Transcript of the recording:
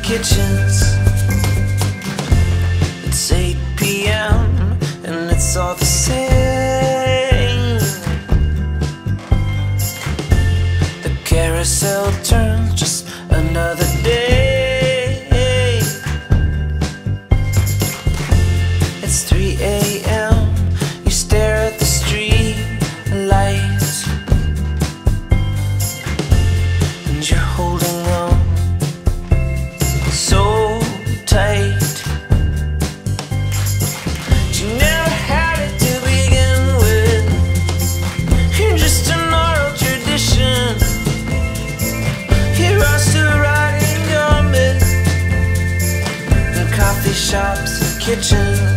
kitchens. It's 8 p.m. and it's all the same. The carousel turns, just another day. It's 3 a.m. You stare at the street lights, and you're holding on so tight. You never had it to begin with. You're just an oral tradition. Here are still riding your myth in coffee shops and kitchens.